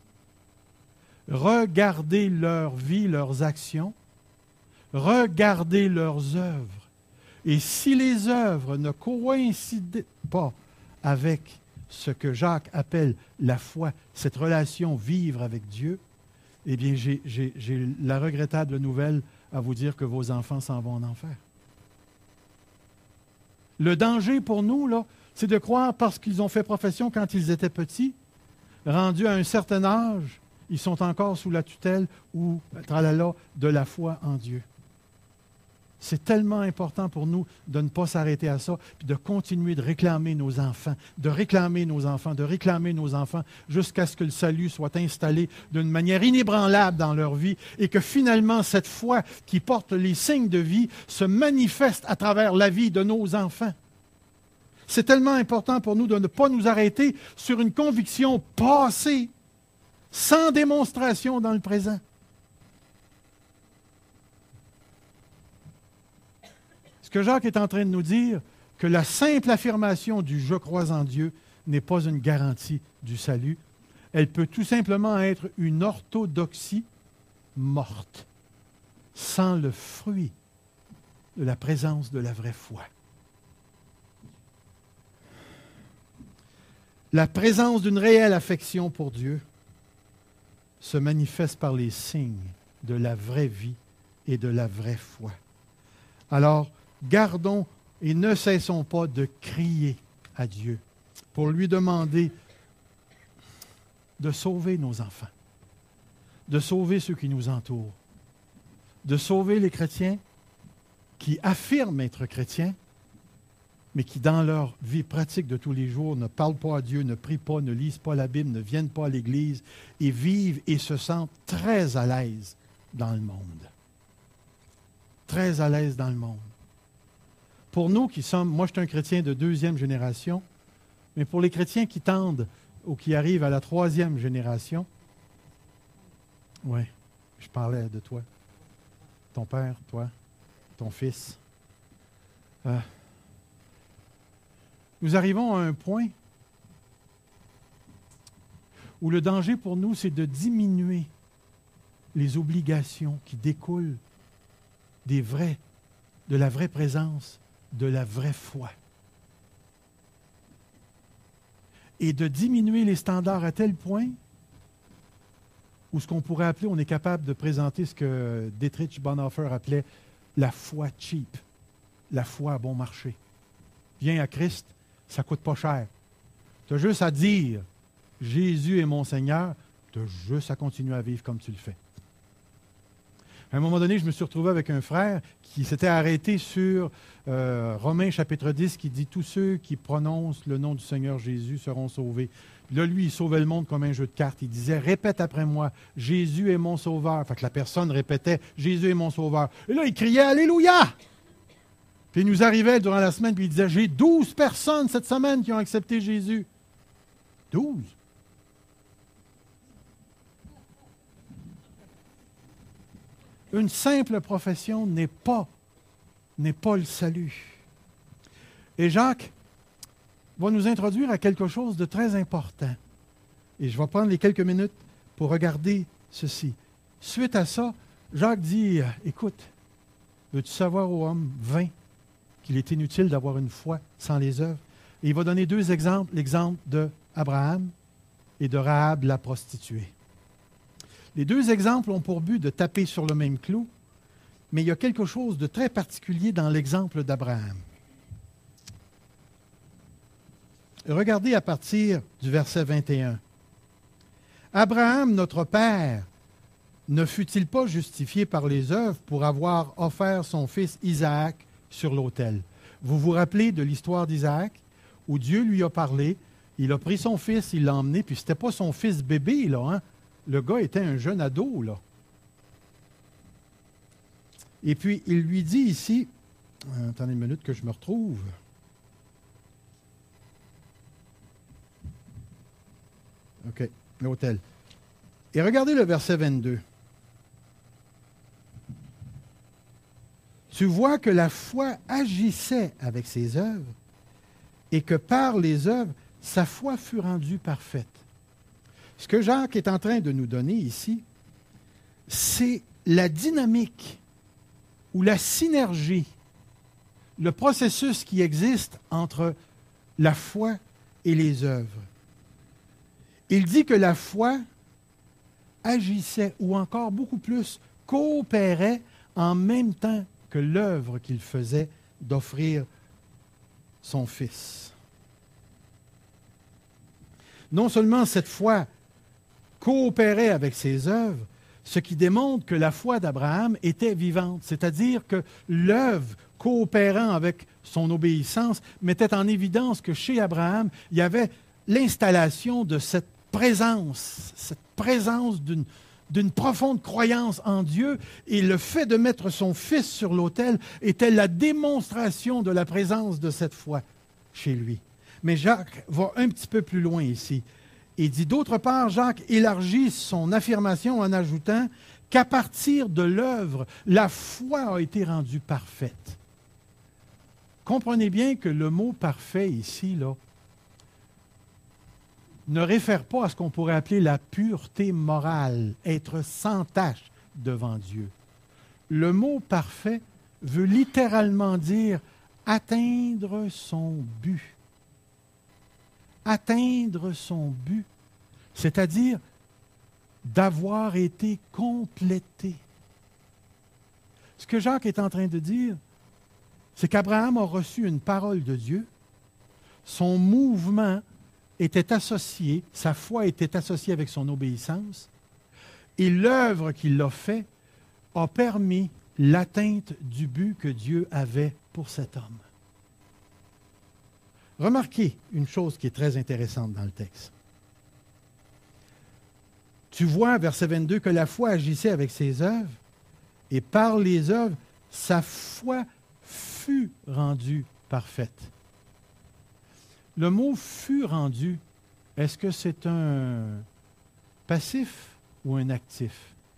Regardez leur vie, leurs actions, regardez leurs œuvres. Et si les œuvres ne coïncident pas avec ce que Jacques appelle la foi, cette relation vivre avec Dieu, eh bien, j'ai la regrettable nouvelle à vous dire que vos enfants s'en vont en enfer. Le danger pour nous, là, c'est de croire parce qu'ils ont fait profession quand ils étaient petits, rendus à un certain âge, ils sont encore sous la tutelle ou tralala de la foi en Dieu. C'est tellement important pour nous de ne pas s'arrêter à ça, puis de continuer de réclamer nos enfants, de réclamer nos enfants, de réclamer nos enfants, jusqu'à ce que le salut soit installé d'une manière inébranlable dans leur vie et que finalement cette foi qui porte les signes de vie se manifeste à travers la vie de nos enfants. C'est tellement important pour nous de ne pas nous arrêter sur une conviction passée, sans démonstration dans le présent. Ce que Jacques est en train de nous dire, que la simple affirmation du « je crois en Dieu » n'est pas une garantie du salut. Elle peut tout simplement être une orthodoxie morte, sans le fruit de la présence de la vraie foi. La présence d'une réelle affection pour Dieu se manifeste par les signes de la vraie vie et de la vraie foi. Alors, gardons et ne cessons pas de crier à Dieu pour lui demander de sauver nos enfants, de sauver ceux qui nous entourent, de sauver les chrétiens qui affirment être chrétiens, mais qui, dans leur vie pratique de tous les jours, ne parlent pas à Dieu, ne prient pas, ne lisent pas la Bible, ne viennent pas à l'Église et vivent et se sentent très à l'aise dans le monde. Très à l'aise dans le monde. Pour nous qui sommes, moi je suis un chrétien de 2e génération, mais pour les chrétiens qui tendent ou qui arrivent à la 3e génération, oui, je parlais de toi, ton père, toi, ton fils. Nous arrivons à un point où le danger pour nous, c'est de diminuer les obligations qui découlent de la vraie présence, de la vraie foi. Et de diminuer les standards à tel point où ce qu'on pourrait appeler, on est capable de présenter ce que Dietrich Bonhoeffer appelait la foi cheap, la foi à bon marché. Viens à Christ, ça ne coûte pas cher. Tu as juste à dire « Jésus est mon Seigneur », tu as juste à continuer à vivre comme tu le fais. À un moment donné, je me suis retrouvé avec un frère qui s'était arrêté sur Romains chapitre 10 qui dit « Tous ceux qui prononcent le nom du Seigneur Jésus seront sauvés ». Là, lui, il sauvait le monde comme un jeu de cartes. Il disait « Répète après moi, Jésus est mon sauveur ». Fait que la personne répétait « Jésus est mon sauveur ». Et là, il criait « Alléluia ». Puis il nous arrivait durant la semaine, puis il disait, j'ai 12 personnes cette semaine qui ont accepté Jésus. 12. Une simple profession n'est pas le salut. Et Jacques va nous introduire à quelque chose de très important. Et je vais prendre les quelques minutes pour regarder ceci. Suite à ça, Jacques dit, écoute, Veux-tu savoir, ô homme vain, qu'il est inutile d'avoir une foi sans les œuvres? Et il va donner deux exemples, l'exemple d'Abraham et de Rahab la prostituée. Les deux exemples ont pour but de taper sur le même clou, mais il y a quelque chose de très particulier dans l'exemple d'Abraham. Regardez à partir du verset 21. Abraham, notre père, ne fut-il pas justifié par les œuvres pour avoir offert son fils Isaac sur l'autel? Vous vous rappelez de l'histoire d'Isaac, où Dieu lui a parlé, il a pris son fils, il l'a emmené, puis ce n'était pas son fils bébé, là, hein? Le gars était un jeune ado, là. Et puis, il lui dit ici, attendez une minute que je me retrouve. OK, l'autel. Et regardez le verset 22. Tu vois que la foi agissait avec ses œuvres et que par les œuvres, sa foi fut rendue parfaite. Ce que Jacques est en train de nous donner ici, c'est la dynamique ou la synergie, le processus qui existe entre la foi et les œuvres. Il dit que la foi agissait, ou encore beaucoup plus, coopérait en même temps que l'œuvre qu'il faisait d'offrir son Fils. Non seulement cette foi coopérait avec ses œuvres, ce qui démontre que la foi d'Abraham était vivante, c'est-à-dire que l'œuvre coopérant avec son obéissance mettait en évidence que chez Abraham, il y avait l'installation de cette présence d'une profonde croyance en Dieu, et le fait de mettre son fils sur l'autel était la démonstration de la présence de cette foi chez lui. Mais Jacques va un petit peu plus loin ici. Il dit, d'autre part, Jacques élargit son affirmation en ajoutant qu'à partir de l'œuvre, la foi a été rendue parfaite. Comprenez bien que le mot parfait ici, là, ne réfère pas à ce qu'on pourrait appeler la pureté morale, être sans tache devant Dieu. Le mot parfait veut littéralement dire atteindre son but. Atteindre son but, c'est-à-dire d'avoir été complété. Ce que Jacques est en train de dire, c'est qu'Abraham a reçu une parole de Dieu, son mouvement était associé, sa foi était associée avec son obéissance, et l'œuvre qu'il a faite a permis l'atteinte du but que Dieu avait pour cet homme. Remarquez une chose qui est très intéressante dans le texte. Tu vois, verset 22, que la foi agissait avec ses œuvres, et par les œuvres, sa foi fut rendue parfaite. Le mot « fut rendu », est-ce que c'est un passif ou un actif?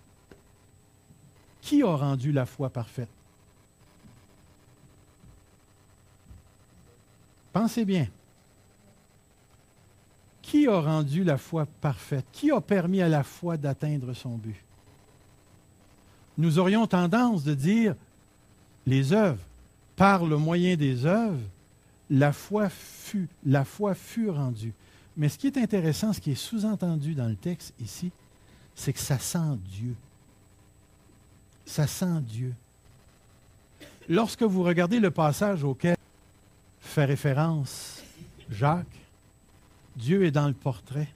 Qui a rendu la foi parfaite? Pensez bien. Qui a rendu la foi parfaite? Qui a permis à la foi d'atteindre son but? Nous aurions tendance de dire les œuvres. Par le moyen des œuvres, la foi fut rendue. Mais ce qui est intéressant, ce qui est sous-entendu dans le texte ici, c'est que ça sent Dieu. Ça sent Dieu. Lorsque vous regardez le passage auquel fait référence Jacques, Dieu est dans le portrait.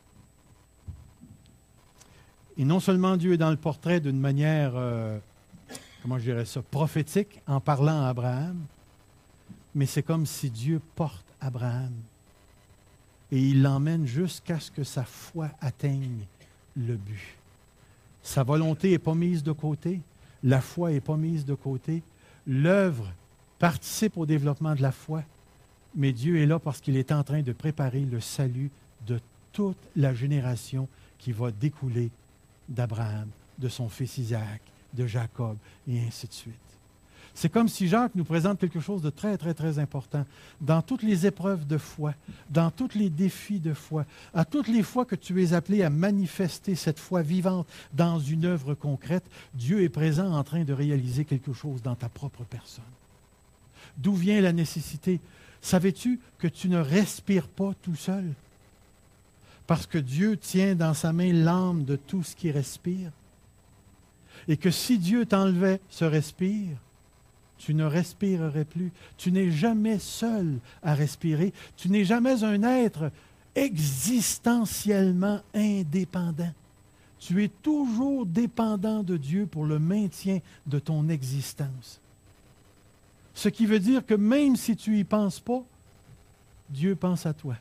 Et non seulement Dieu est dans le portrait d'une manière, comment je dirais ça, prophétique, en parlant à Abraham, mais c'est comme si Dieu porte Abraham et il l'emmène jusqu'à ce que sa foi atteigne le but. Sa volonté n'est pas mise de côté, la foi n'est pas mise de côté, l'œuvre participe au développement de la foi, mais Dieu est là parce qu'il est en train de préparer le salut de toute la génération qui va découler d'Abraham, de son fils Isaac, de Jacob, et ainsi de suite. C'est comme si Jacques nous présente quelque chose de très, très, très important. Dans toutes les épreuves de foi, dans tous les défis de foi, à toutes les fois que tu es appelé à manifester cette foi vivante dans une œuvre concrète, Dieu est présent en train de réaliser quelque chose dans ta propre personne. D'où vient la nécessité? Savais-tu que tu ne respires pas tout seul? Parce que Dieu tient dans sa main l'âme de tout ce qui respire. Et que si Dieu t'enlevait ce respire, tu ne respirerais plus. Tu n'es jamais seul à respirer. Tu n'es jamais un être existentiellement indépendant. Tu es toujours dépendant de Dieu pour le maintien de ton existence. Ce qui veut dire que même si tu n'y penses pas, Dieu pense à toi.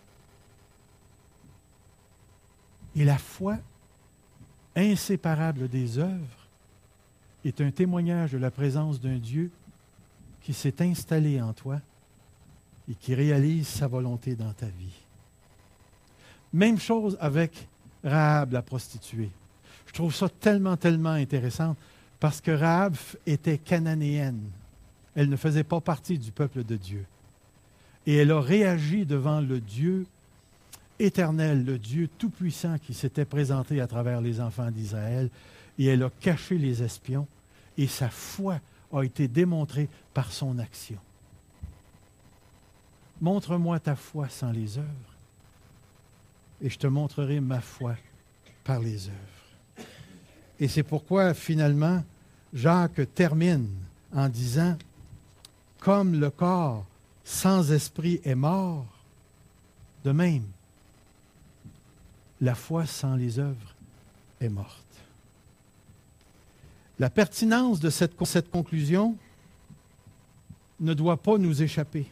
Et la foi, inséparable des œuvres, est un témoignage de la présence d'un Dieu qui s'est installé en toi et qui réalise sa volonté dans ta vie. Même chose avec Rahab, la prostituée. Je trouve ça tellement, tellement intéressant parce que Rahab était cananéenne. Elle ne faisait pas partie du peuple de Dieu. Et elle a réagi devant le Dieu éternel, le Dieu tout-puissant qui s'était présenté à travers les enfants d'Israël, et elle a caché les espions, et sa foi a été démontrée par son action. Montre-moi ta foi sans les œuvres, et je te montrerai ma foi par les œuvres. Et c'est pourquoi, finalement, Jacques termine en disant, « Comme le corps sans esprit est mort, de même, la foi sans les œuvres est morte. » La pertinence de cette conclusion ne doit pas nous échapper.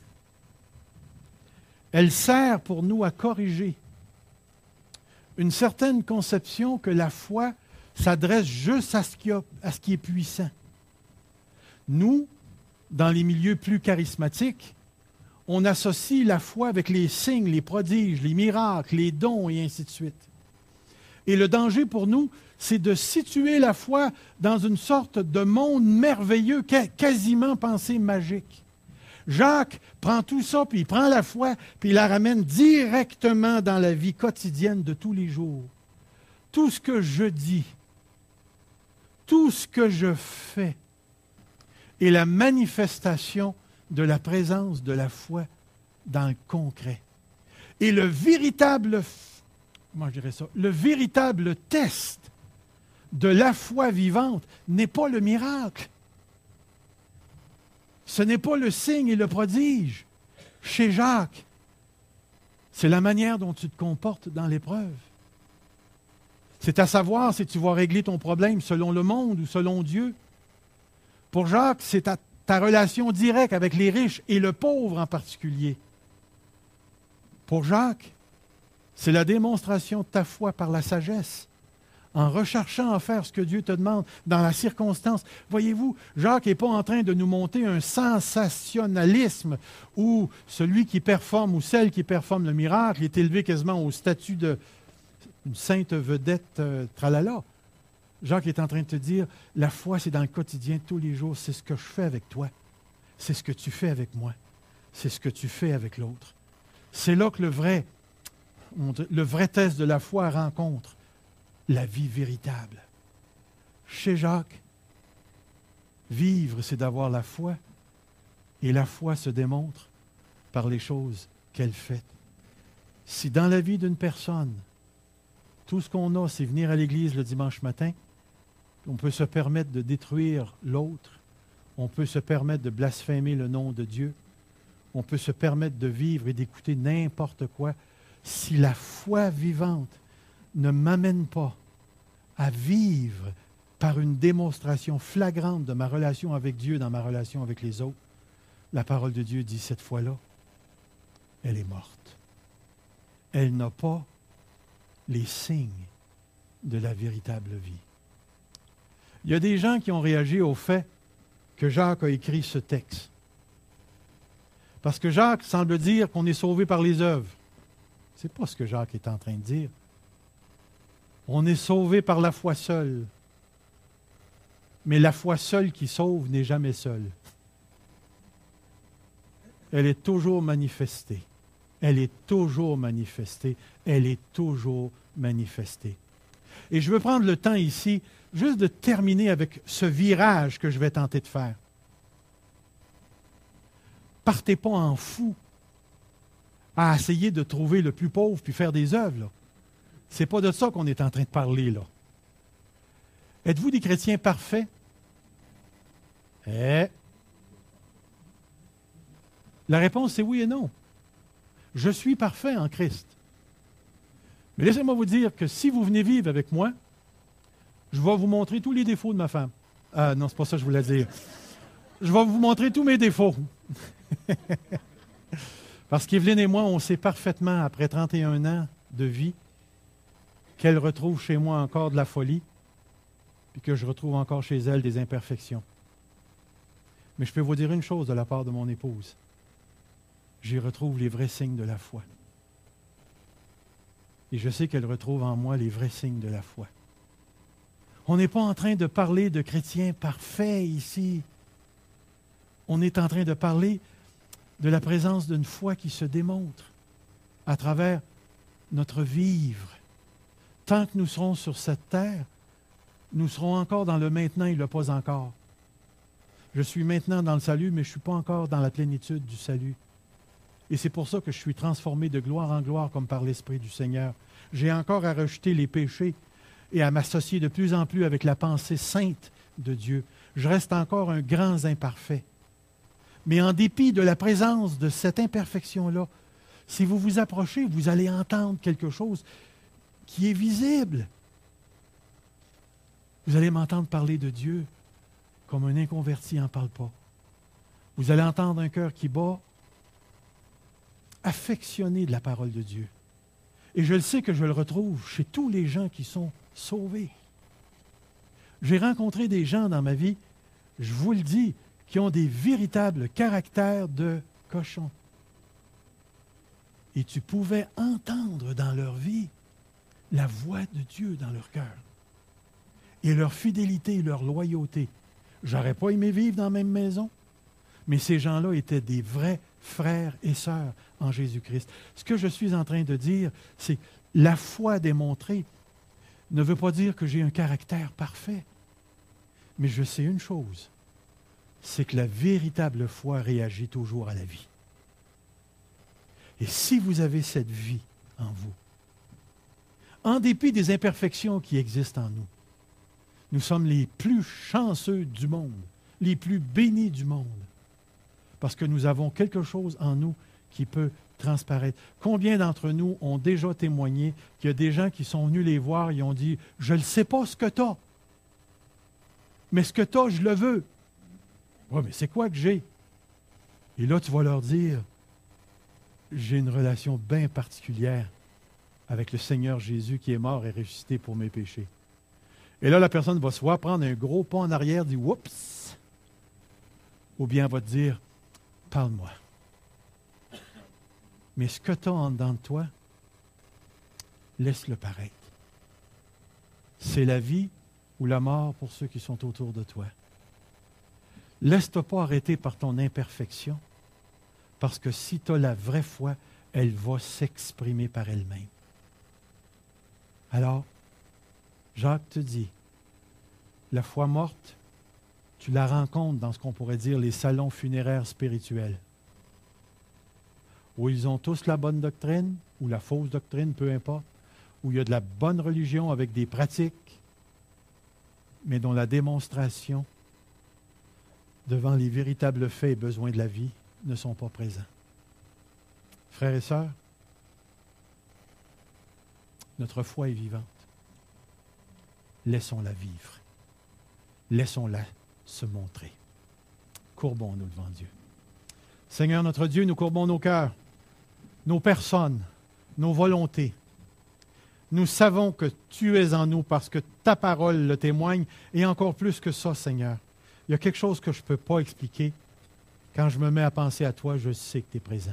Elle sert pour nous à corriger une certaine conception que la foi s'adresse juste à ce qui est puissant. Nous, dans les milieux plus charismatiques, on associe la foi avec les signes, les prodiges, les miracles, les dons et ainsi de suite. Et le danger pour nous, c'est de situer la foi dans une sorte de monde merveilleux, quasiment pensé magique. Jacques prend tout ça, puis il prend la foi, puis il la ramène directement dans la vie quotidienne de tous les jours. Tout ce que je dis, tout ce que je fais est la manifestation de la présence de la foi dans le concret. Et le véritable test de la foi vivante n'est pas le miracle. Ce n'est pas le signe et le prodige. Chez Jacques, c'est la manière dont tu te comportes dans l'épreuve. C'est à savoir si tu vas régler ton problème selon le monde ou selon Dieu. Pour Jacques, c'est ta relation directe avec les riches et le pauvre en particulier. Pour Jacques, c'est la démonstration de ta foi par la sagesse, en recherchant à faire ce que Dieu te demande dans la circonstance. Voyez-vous, Jacques n'est pas en train de nous monter un sensationnalisme où celui qui performe ou celle qui performe le miracle est élevé quasiment au statut d'une sainte vedette tralala. Jacques est en train de te dire, la foi, c'est dans le quotidien, tous les jours, c'est ce que je fais avec toi, c'est ce que tu fais avec moi, c'est ce que tu fais avec l'autre. C'est là que le vrai test de la foi rencontre la vie véritable. Chez Jacques, vivre, c'est d'avoir la foi, et la foi se démontre par les choses qu'elle fait. Si dans la vie d'une personne, tout ce qu'on a, c'est venir à l'église le dimanche matin, on peut se permettre de détruire l'autre, on peut se permettre de blasphémer le nom de Dieu, on peut se permettre de vivre et d'écouter n'importe quoi. Si la foi vivante ne m'amène pas à vivre par une démonstration flagrante de ma relation avec Dieu dans ma relation avec les autres, la parole de Dieu dit cette foi-là, elle est morte. Elle n'a pas les signes de la véritable vie. Il y a des gens qui ont réagi au fait que Jacques a écrit ce texte. Parce que Jacques semble dire qu'on est sauvé par les œuvres. Ce n'est pas ce que Jacques est en train de dire. On est sauvé par la foi seule. Mais la foi seule qui sauve n'est jamais seule. Elle est toujours manifestée. Elle est toujours manifestée. Elle est toujours manifestée. Et je veux prendre le temps ici, juste de terminer avec ce virage que je vais tenter de faire. Partez pas en fou à essayer de trouver le plus pauvre puis faire des œuvres. Ce n'est pas de ça qu'on est en train de parler, là. Êtes-vous des chrétiens parfaits? La réponse, c'est oui et non. Je suis parfait en Christ. Mais laissez-moi vous dire que si vous venez vivre avec moi, je vais vous montrer tous les défauts de ma femme. Ah non, c'est pas ça que je voulais dire. Je vais vous montrer tous mes défauts. Parce qu'Evelyne et moi, on sait parfaitement, après 31 ans de vie, qu'elle retrouve chez moi encore de la folie, puis que je retrouve encore chez elle des imperfections. Mais je peux vous dire une chose de la part de mon épouse. J'y retrouve les vrais signes de la foi. Et je sais qu'elle retrouve en moi les vrais signes de la foi. On n'est pas en train de parler de chrétiens parfaits ici. On est en train de parler de la présence d'une foi qui se démontre à travers notre vivre. Tant que nous serons sur cette terre, nous serons encore dans le maintenant et le pas encore. Je suis maintenant dans le salut, mais je ne suis pas encore dans la plénitude du salut. Et c'est pour ça que je suis transformé de gloire en gloire comme par l'Esprit du Seigneur. J'ai encore à rejeter les péchés et à m'associer de plus en plus avec la pensée sainte de Dieu. Je reste encore un grand imparfait. Mais en dépit de la présence de cette imperfection-là, si vous vous approchez, vous allez entendre quelque chose qui est visible. Vous allez m'entendre parler de Dieu comme un inconverti n'en parle pas. Vous allez entendre un cœur qui bat, affectionné de la parole de Dieu. Et je le sais que je le retrouve chez tous les gens qui sont sauvés. J'ai rencontré des gens dans ma vie, je vous le dis, qui ont des véritables caractères de cochons. Et tu pouvais entendre dans leur vie la voix de Dieu dans leur cœur. Et leur fidélité et leur loyauté. J'aurais pas aimé vivre dans la même maison, mais ces gens-là étaient des vrais frères et sœurs en Jésus-Christ. Ce que je suis en train de dire, c'est la foi démontrée ne veut pas dire que j'ai un caractère parfait. Mais je sais une chose, c'est que la véritable foi réagit toujours à la vie. Et si vous avez cette vie en vous, en dépit des imperfections qui existent en nous, nous sommes les plus chanceux du monde, les plus bénis du monde, parce que nous avons quelque chose en nous qui peut transparaître. Combien d'entre nous ont déjà témoigné qu'il y a des gens qui sont venus les voir et ont dit « Je ne sais pas ce que tu as, mais ce que tu as, je le veux. » Oui, mais c'est quoi que j'ai? Et là, tu vas leur dire « J'ai une relation bien particulière avec le Seigneur Jésus qui est mort et ressuscité pour mes péchés. » Et là, la personne va soit prendre un gros pas en arrière, dire « Oups! » ou bien elle va te dire « Parle-moi. » Mais ce que tu as en dedans de toi, laisse-le paraître. C'est la vie ou la mort pour ceux qui sont autour de toi. Laisse-toi pas arrêter par ton imperfection, parce que si tu as la vraie foi, elle va s'exprimer par elle-même. Alors, Jacques te dit, la foi morte, tu la rencontres dans ce qu'on pourrait dire les salons funéraires spirituels, où ils ont tous la bonne doctrine, ou la fausse doctrine, peu importe, où il y a de la bonne religion avec des pratiques, mais dont la démonstration devant les véritables faits et besoins de la vie ne sont pas présents. Frères et sœurs, notre foi est vivante. Laissons-la vivre. Laissons-la se montrer. Courbons-nous devant Dieu. Seigneur notre Dieu, nous courbons nos cœurs, nos personnes, nos volontés. Nous savons que tu es en nous parce que ta parole le témoigne et encore plus que ça, Seigneur. Il y a quelque chose que je ne peux pas expliquer. Quand je me mets à penser à toi, je sais que tu es présent.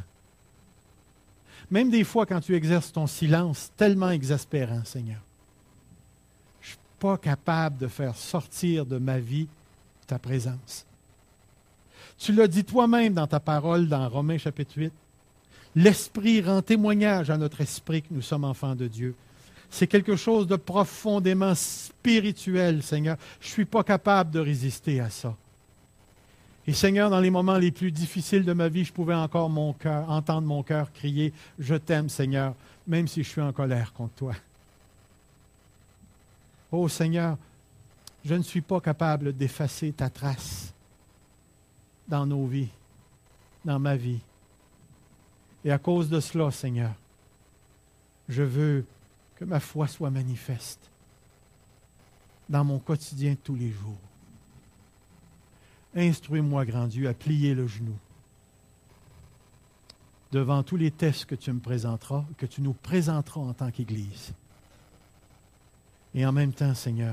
Même des fois, quand tu exerces ton silence tellement exaspérant, Seigneur, je pas capable de faire sortir de ma vie ta présence. Tu l'as dit toi-même dans ta parole dans Romains chapitre 8. L'Esprit rend témoignage à notre esprit que nous sommes enfants de Dieu. C'est quelque chose de profondément spirituel, Seigneur. Je ne suis pas capable de résister à ça. Et Seigneur, dans les moments les plus difficiles de ma vie, je pouvais encore entendre mon cœur crier « Je t'aime, Seigneur », même si je suis en colère contre toi. Oh Seigneur, je ne suis pas capable d'effacer ta trace dans nos vies, dans ma vie. Et à cause de cela, Seigneur, je veux que ma foi soit manifeste dans mon quotidien de tous les jours. Instruis-moi, grand Dieu, à plier le genou devant tous les tests que tu me présenteras, que tu nous présenteras en tant qu'Église. Et en même temps, Seigneur,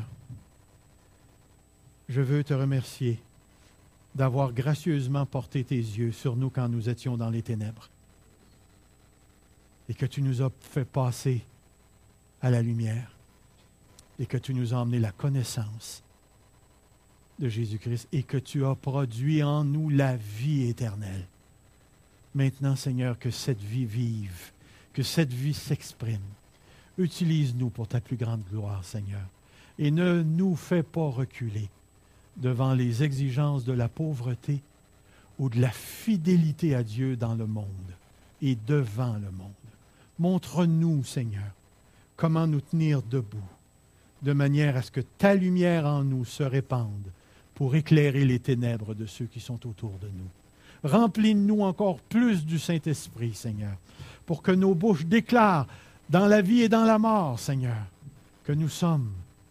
je veux te remercier d'avoir gracieusement porté tes yeux sur nous quand nous étions dans les ténèbres et que tu nous as fait passer à la lumière et que tu nous as emmené la connaissance de Jésus-Christ et que tu as produit en nous la vie éternelle. Maintenant, Seigneur, que cette vie vive, que cette vie s'exprime. Utilise-nous pour ta plus grande gloire, Seigneur, et ne nous fais pas reculer devant les exigences de la pauvreté ou de la fidélité à Dieu dans le monde et devant le monde. Montre-nous, Seigneur, comment nous tenir debout, de manière à ce que ta lumière en nous se répande pour éclairer les ténèbres de ceux qui sont autour de nous. Remplis-nous encore plus du Saint-Esprit, Seigneur, pour que nos bouches déclarent dans la vie et dans la mort, Seigneur, que nous sommes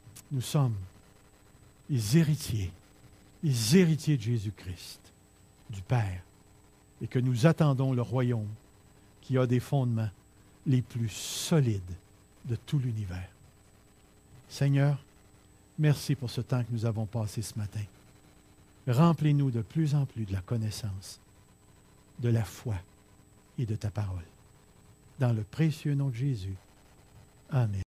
les héritiers de Jésus-Christ, du Père, et que nous attendons le royaume qui a des fondements les plus solides de tout l'univers. Seigneur, merci pour ce temps que nous avons passé ce matin. Remplis-nous de plus en plus de la connaissance, de la foi et de ta parole. Dans le précieux nom de Jésus. Amen.